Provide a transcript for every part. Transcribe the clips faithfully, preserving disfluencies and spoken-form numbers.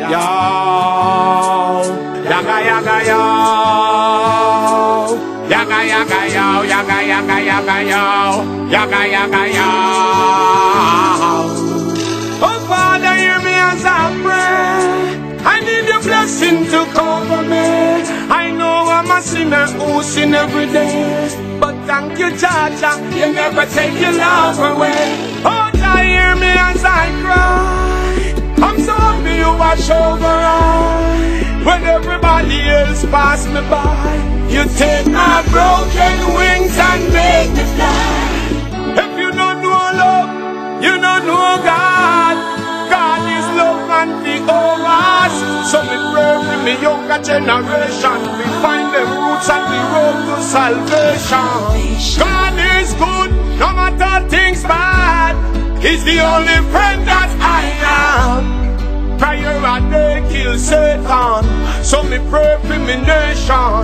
Yo, yaga yaga yo, yaga yaga yo, yaga yaga yaga yo, yaga yaga yo. Oh Father, hear me as I pray. I need your blessing to cover me. I know I'm a sinner who sin every day, but thank you, Jaja, you never take your love away. Oh, Jah, hear me as I cry. I'm so happy you watch over I. When everybody else pass me by, you take my broken wings and make me fly. If you don't know love, you don't know God. God is love and the us. So me pray for me younger generation, we find the roots and the road to salvation. God is good, no matter things bad. He's the only friend that I have. Prayer a day kill Satan, so me pray for me nation.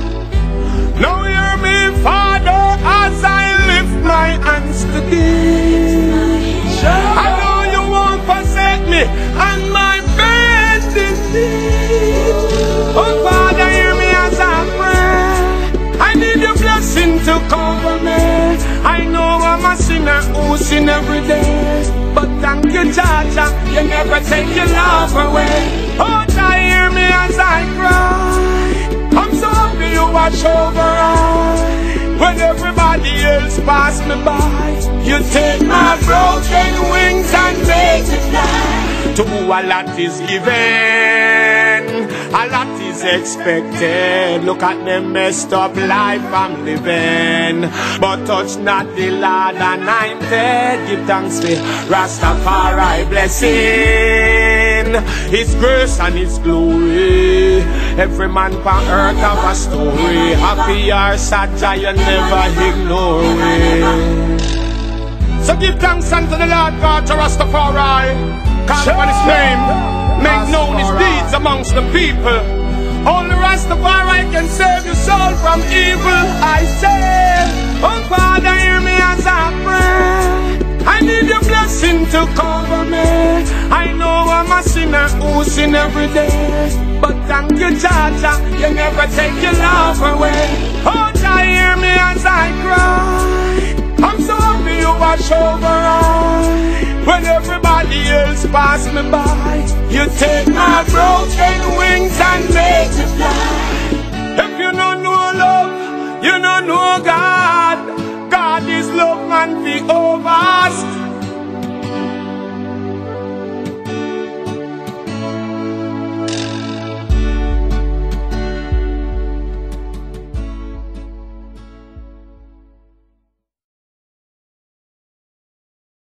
Now hear me, Father, as I lift my hands to thee. I know you won't forsake me, and my faith in thee. Oh Father, hear me as I pray. I need your blessing to cover me. I know I'm a sinner who sin every day, but thank you, Jaja, you never take your love away. Oh Jah, hear me as I cry. I'm so happy you watch over I. When everybody else pass me by, you take my broken wings and make me fly. To who a lot is given, a lot is expected. Look at the messed up life I'm living, but touch not the Lord anointed. Give thanks for Rastafari blessing, His grace and His glory. Every man on earth have a story. Happy or sad, you never ignore it. So give thanks unto the Lord God, to Rastafari. Call upon His name, make known His deeds amongst the people. Only Rastafari can save your soul from evil, I say. Oh Father, hear me as I pray. I need your blessing to cover me. I know I'm a sinner who sin every day, but thank you, Jaja, you never take your love away. Oh Jah, hear me as I cry. I'm so happy you watch over I. When everybody else pass me by, you take my broken